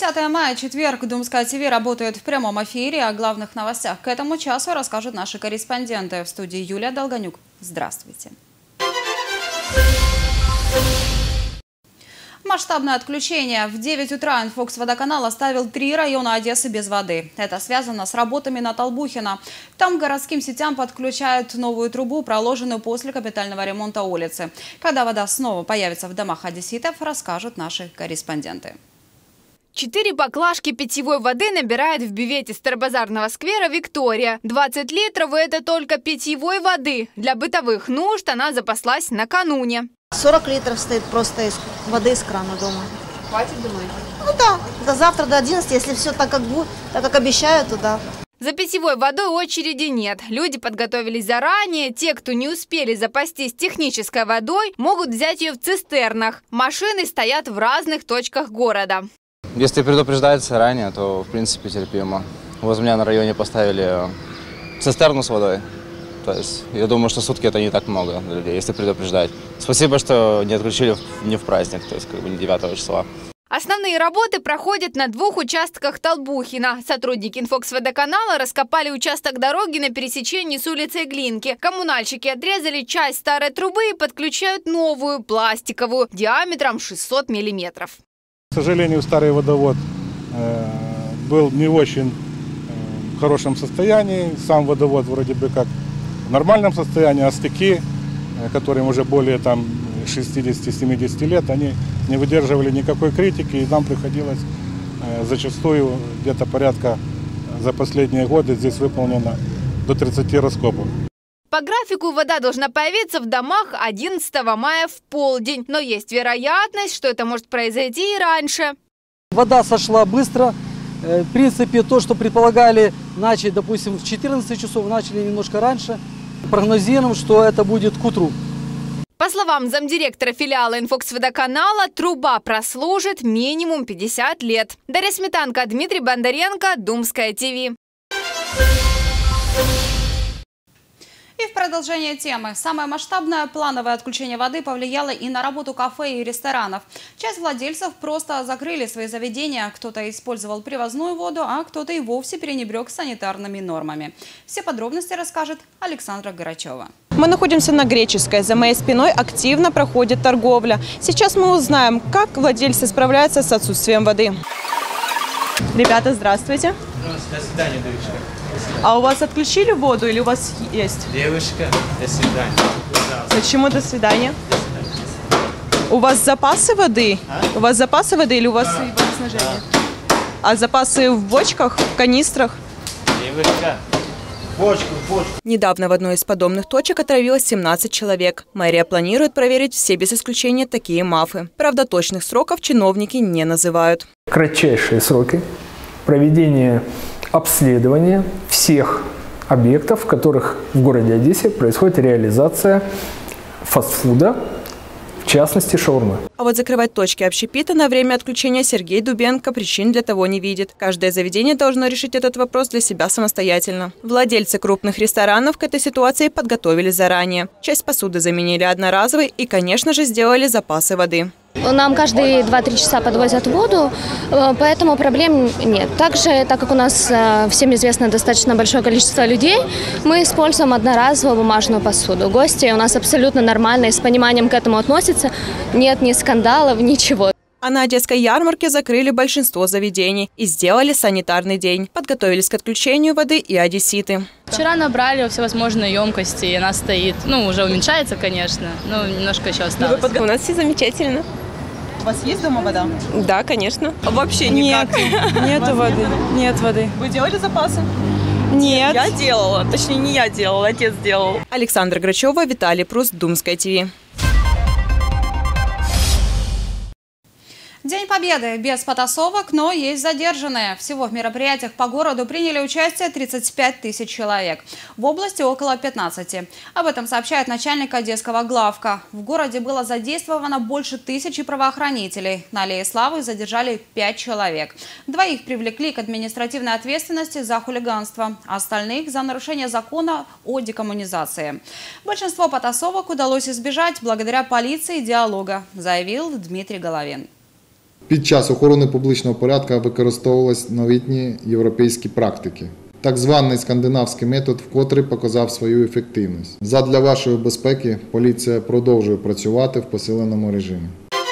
10 мая, четверг. Думская ТВ работает в прямом эфире. О главных новостях к этому часу расскажут наши корреспонденты. В студии Юлия Долганюк. Здравствуйте. Масштабное отключение. В 9 утра Инфокс-водоканал оставил 3 района Одессы без воды. Это связано с работами на Толбухина. Там городским сетям подключают новую трубу, проложенную после капитального ремонта улицы. Когда вода снова появится в домах одесситов, расскажут наши корреспонденты. 4 баклажки питьевой воды набирает в бювете Старобазарного сквера Виктория. 20 литров – это только питьевой воды. Для бытовых нужд она запаслась накануне. 40 литров стоит просто воды из крана дома. Хватит, думаете? Ну да, до завтра, до 11, если все так, как обещают, то да. За питьевой водой очереди нет. Люди подготовились заранее. Те, кто не успели запастись технической водой, могут взять ее в цистернах. Машины стоят в разных точках города. Если предупреждать заранее, то в принципе терпимо. Возле меня на районе поставили цистерну с водой. То есть я думаю, что сутки это не так много для людей, если предупреждать. Спасибо, что не отключили не в праздник, то есть как бы не 9 числа. Основные работы проходят на 2 участках Толбухина. Сотрудники Инфокс-водоканала раскопали участок дороги на пересечении с улицей Глинки. Коммунальщики отрезали часть старой трубы и подключают новую, пластиковую, диаметром 600 миллиметров. К сожалению, старый водовод был не в очень хорошем состоянии. Сам водовод вроде бы как в нормальном состоянии, а стыки, которым уже более 60-70 лет, они не выдерживали никакой критики, и нам приходилось зачастую где-то порядка за последние годы здесь выполнено до 30 раскопов. По графику вода должна появиться в домах 11 мая в полдень, но есть вероятность, что это может произойти и раньше. Вода сошла быстро. В принципе, то, что предполагали начать, допустим, в 14 часов, начали немножко раньше. Прогнозируем, что это будет к утру. По словам замдиректора филиала Инфокс-водоканала, труба прослужит минимум 50 лет. Дарья Сметанко, Дмитрий Бондаренко, Думская ТВ. И в продолжение темы. Самое масштабное плановое отключение воды повлияло и на работу кафе и ресторанов. Часть владельцев просто закрыли свои заведения. Кто-то использовал привозную воду, а кто-то и вовсе пренебрег санитарными нормами. Все подробности расскажет Александра Горачева. Мы находимся на Греческой. За моей спиной активно проходит торговля. Сейчас мы узнаем, как владельцы справляются с отсутствием воды. Ребята, здравствуйте. До свидания, девочка. А у вас отключили воду или у вас есть? Девушка, до свидания. Почему до свидания? У вас запасы воды? У вас запасы воды или у вас водоснабжение? А запасы в бочках, в канистрах? Девушка. Бочку. Недавно в одной из подобных точек отравилось 17 человек. Мэрия планирует проверить все без исключения такие МАФы. Правда, точных сроков чиновники не называют. Кратчайшие сроки проведения обследования всех объектов, в которых в городе Одессе происходит реализация фастфуда, в частности шаурмы. А вот закрывать точки общепита на время отключения Сергей Дубенко причин для того не видит. Каждое заведение должно решить этот вопрос для себя самостоятельно. Владельцы крупных ресторанов к этой ситуации подготовились заранее. Часть посуды заменили одноразовой и, конечно же, сделали запасы воды. Нам каждые 2-3 часа подвозят воду, поэтому проблем нет. Также, так как у нас всем известно достаточно большое количество людей, мы используем одноразовую бумажную посуду. Гости у нас абсолютно нормально и с пониманием к этому относятся. Нет ни скандалов, ничего. А на Одесской ярмарке закрыли большинство заведений и сделали санитарный день. Подготовились к отключению воды и одесситы. Вчера набрали всевозможные емкости, и она стоит. Уже уменьшается, конечно, но немножко еще осталось. У нас все замечательно. У вас есть дома вода? Да, конечно. Вообще никак? Нету воды. Нет воды. Вы делали запасы? Нет. Я делала. Точнее, не я делала, отец делал. Александра Грачева, Виталий Пруст, Думская ТВ. День Победы без потасовок, но есть задержанные. Всего в мероприятиях по городу приняли участие 35 тысяч человек. В области около 15. Об этом сообщает начальник одесского главка. В городе было задействовано больше 1000 правоохранителей. На Аллее Славы задержали 5 человек. 2 привлекли к административной ответственности за хулиганство, а остальных за нарушение закона о декоммунизации. Большинство потасовок удалось избежать благодаря полиции и диалога, заявил Дмитрий Головин. Під час охорони публічного порядку використовувались новітні європейські практики. Так званий скандинавський метод вкотре показав свою ефективність. Задля вашої безпеки поліція продовжує працювати в посиленому режимі.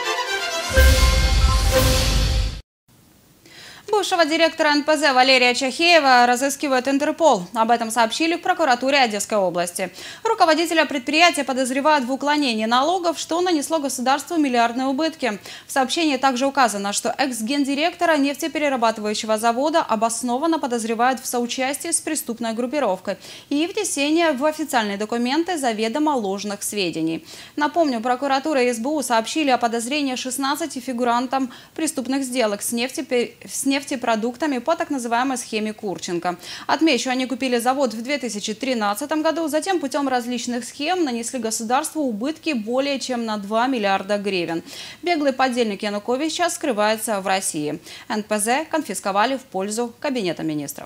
Бывшего директора НПЗ Валерия Чахеева разыскивает Интерпол. Об этом сообщили в прокуратуре Одесской области. Руководителя предприятия подозревают в уклонении налогов, что нанесло государству миллиардные убытки. В сообщении также указано, что экс-гендиректора нефтеперерабатывающего завода обоснованно подозревают в соучастии с преступной группировкой и внесении в официальные документы заведомо ложных сведений. Напомню, прокуратура и СБУ сообщили о подозрении 16 фигурантам преступных сделок с нефтепродуктами по так называемой схеме Курченко. Отмечу, они купили завод в 2013 году, затем путем различных схем нанесли государству убытки более чем на 2 миллиарда гривен. Беглый подельник Янукович сейчас скрывается в России. НПЗ конфисковали в пользу Кабинета министров.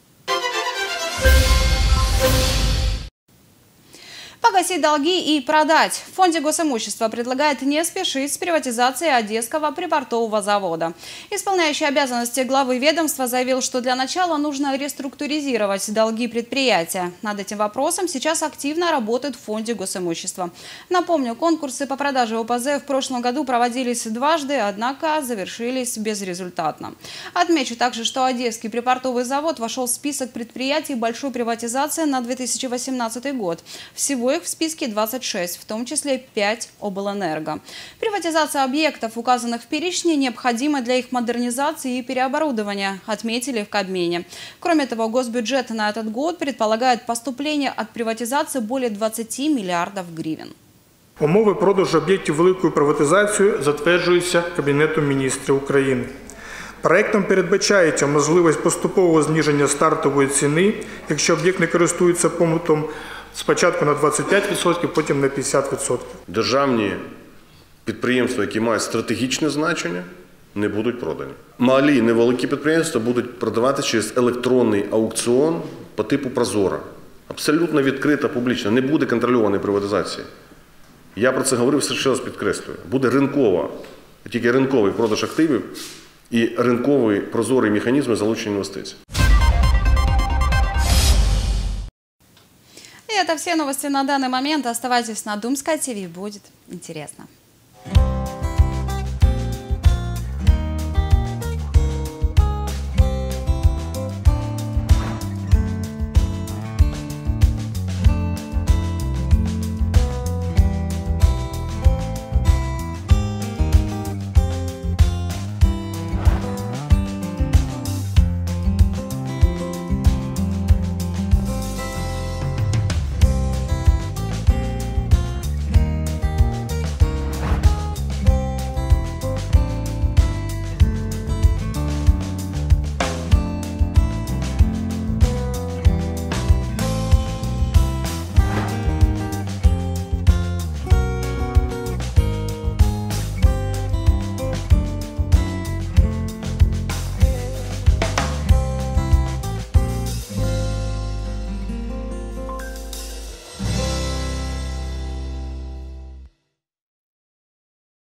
Погасить долги и продать. В фонде госимущества предлагает не спешить с приватизацией Одесского припортового завода. Исполняющий обязанности главы ведомства заявил, что для начала нужно реструктуризировать долги предприятия. Над этим вопросом сейчас активно работает в фонде госимущества. Напомню, конкурсы по продаже ОПЗ в прошлом году проводились дважды, однако завершились безрезультатно. Отмечу также, что Одесский припортовый завод вошел в список предприятий большой приватизации на 2018 год. Всего их в списке 26, в том числе 5 облэнерго. Приватизация объектов, указанных в перечне, необходима для их модернизации и переоборудования, отметили в Кабмине. Кроме того, госбюджет на этот год предполагает поступление от приватизации более 20 миллиардов гривен. Умови продажу об'єктів великої приватизації затверджуються Кабінетом міністрів України. Проектом передбачається можливість поступового зниження стартової ціни, якщо об'єкт не користується побутом, спочатку на 25%, потім на 50%. Державні підприємства, які мають стратегічне значення, не будуть продані. Малі, невеликі підприємства будуть продавати через електронний аукціон по типу Прозора. Абсолютно відкрита, публічна. Не буде контрольованої приватизації. Я про це говорив, ще раз підкреслюю. Буде ринкова, тільки ринковий продаж активів і ринковий прозорий механізм залучення інвестицій. И это все новости на данный момент. Оставайтесь на Думской ТВ, будет интересно.